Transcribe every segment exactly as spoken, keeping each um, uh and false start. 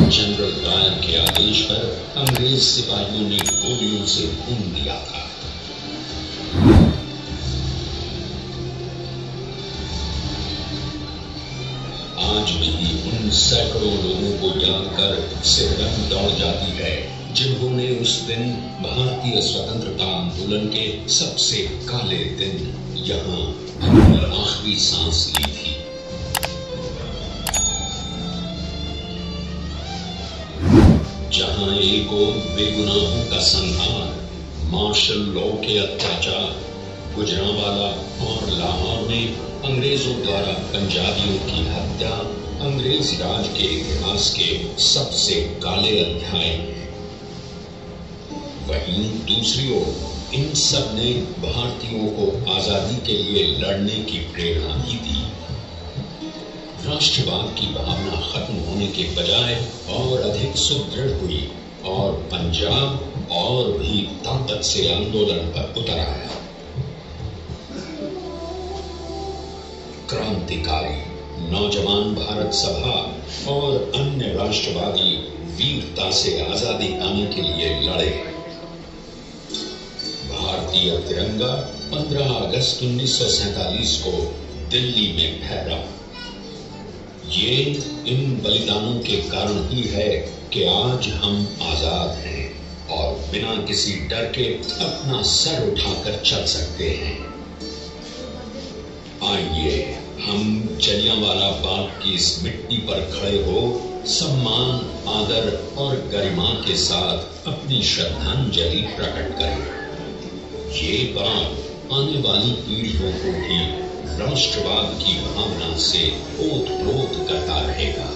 General Dyer के आदेश पर अंग्रेज सिपाहियों ने गोलियों से भून दिया था। आज भी उन सैकड़ों लोगों को याद कर सिरदर्द दौड़ जाती है जिन्होंने उस दिन भारतीय स्वतंत्रता आंदोलन के सबसे काले दिन यहाँ अपनी आखिरी सांस ली थी। जहां एक ओर बेगुनाहों का संहार, मार्शल लॉ के अत्याचार, गुजरांवाला और लाहौर में अंग्रेजों द्वारा पंजाबियों की हत्या अंग्रेज राज के इतिहास के सबसे काले अध्याय हैं। वहीं दूसरी ओर इन सब ने भारतीयों को आजादी के लिए लड़ने की प्रेरणा भी दी। राष्ट्रवाद की भावना खत्म होने के बजाय और अधिक सुदृढ़ हुई और पंजाब और भी ताकत से आंदोलन पर उतर आया। क्रांतिकारी नौजवान भारत सभा और अन्य राष्ट्रवादी वीरता से आजादी पाने के लिए लड़े। भारतीय तिरंगा पंद्रह अगस्त उन्नीस सौ सैतालीस को दिल्ली में फहरा। ये इन बलिदानों के कारण ही है कि आज हम आजाद हैं और बिना किसी डर के अपना सर उठाकर चल सकते हैं। आइए हम जलियांवाला बाग की इस मिट्टी पर खड़े हो सम्मान, आदर और गरिमा के साथ अपनी श्रद्धांजलि प्रकट करें। ये बाग आने वाली पीढ़ियों को भी राष्ट्रवाद की भावना से ओत-प्रोत करता रहेगा।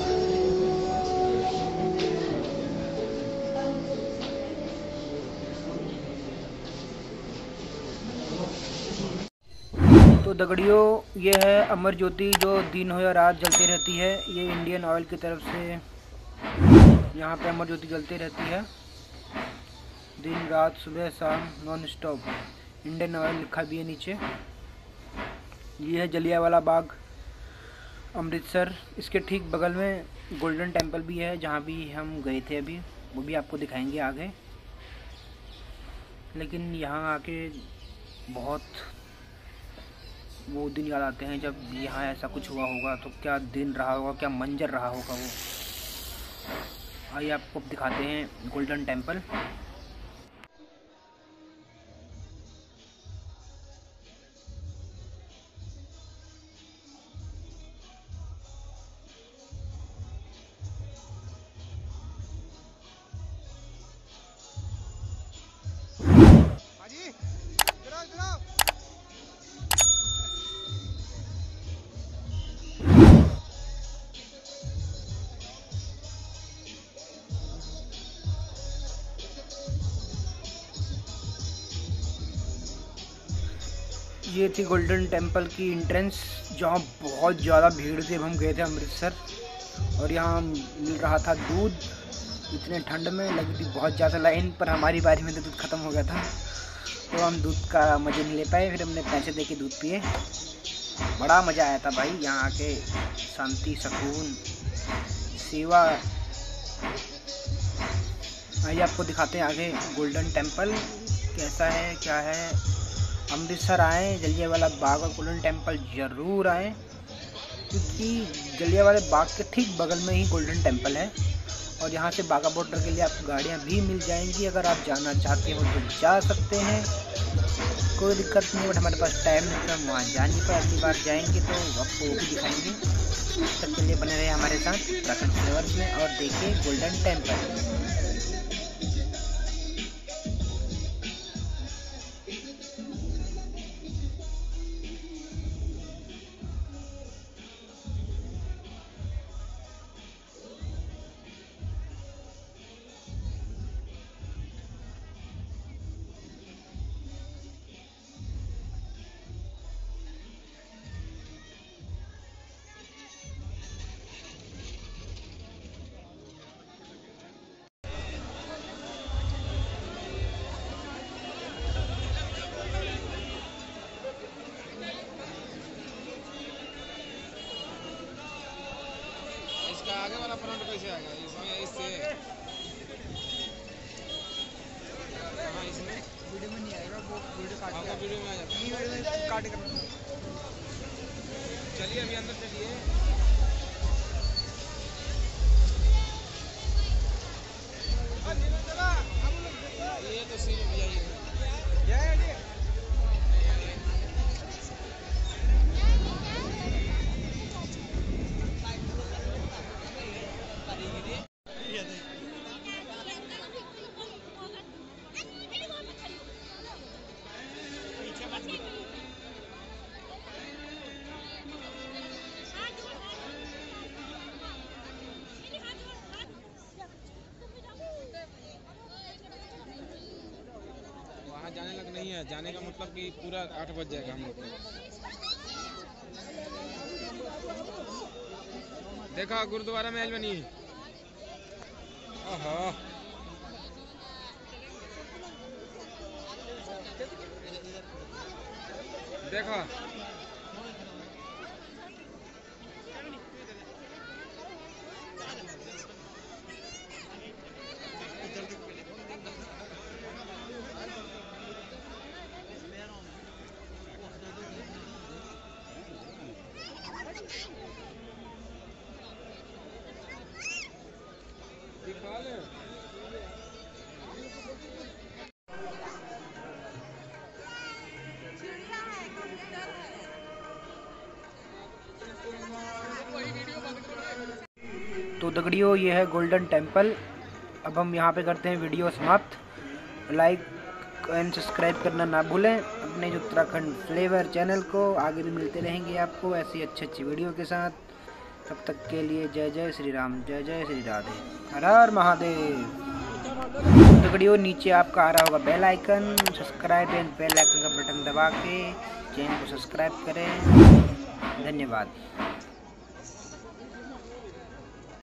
तो दगड़ियों, ये है अमर ज्योति जो दिन हो या रात जलती रहती है। ये इंडियन ऑयल की तरफ से यहाँ पे अमर ज्योति जलती रहती है दिन रात सुबह शाम नॉन स्टॉप। इंडियन ऑयल लिखा भी है नीचे। ये है जलियांवाला बाग अमृतसर। इसके ठीक बगल में गोल्डन टेम्पल भी है जहाँ भी हम गए थे अभी, वो भी आपको दिखाएंगे आगे। लेकिन यहाँ आके बहुत वो दिन याद आते हैं जब यहाँ ऐसा कुछ हुआ होगा तो क्या दिन रहा होगा, क्या मंजर रहा होगा वो। आइए आपको दिखाते हैं गोल्डन टेम्पल। ये थी गोल्डन टेम्पल की एंट्रेंस जहाँ बहुत ज़्यादा भीड़ थी। हम गए थे अमृतसर और यहाँ मिल रहा था दूध। इतने ठंड में लगी थी बहुत ज़्यादा लाइन, पर हमारी बारी में तो दूध ख़त्म हो गया था तो हम दूध का मज़े नहीं ले पाए। फिर हमने पैसे दे के दूध पिए। बड़ा मज़ा आया था भाई यहाँ आके। शांति, सुकून, सेवा। आइए आपको दिखाते हैं आगे गोल्डन टेम्पल कैसा है, क्या है। अमृतसर आएँ, जलियांवाला बाग और गोल्डन टेम्पल ज़रूर आएँ, क्योंकि जलियांवाला बाग के ठीक बगल में ही गोल्डन टेम्पल है। और यहाँ से बाघा बॉर्डर के लिए आपको गाड़ियाँ भी मिल जाएंगी। अगर आप जाना चाहते हो तो जा सकते हैं, कोई दिक्कत नहीं। बट हमारे पास टाइम नहीं था, वहाँ जा नहीं पाए। अगली बार जाएंगे तो आपको वो भी दिखाएंगे। तब के लिए बने रहे हमारे साथ उत्तराखंड फ्लेवर्स में और देखिए गोल्डन टेम्पल। वीडियो में आ जाता है। चलिए अभी अंदर चलिए। ये तो सीन भैया ये जाने लग नहीं है, जाने का मतलब कि पूरा आठ बज जाएगा हम लोग को। देखा गुरुद्वारा महल बनी। ओहो देखो तो दगड़ियों ये है गोल्डन टेम्पल। अब हम यहाँ पे करते हैं वीडियो समाप्त। लाइक एंड सब्सक्राइब करना ना भूलें अपने जो उत्तराखंड फ्लेवर चैनल को। आगे भी मिलते रहेंगे आपको ऐसी अच्छी अच्छी वीडियो के साथ। तब तक के लिए जय जय श्री राम, जय जय श्री राधे, हर हर महादेव। दगड़ियों नीचे आपका आ रहा होगा bell icon, subscribe and bell icon का बटन दबा के चैनल को सब्सक्राइब करें। धन्यवाद।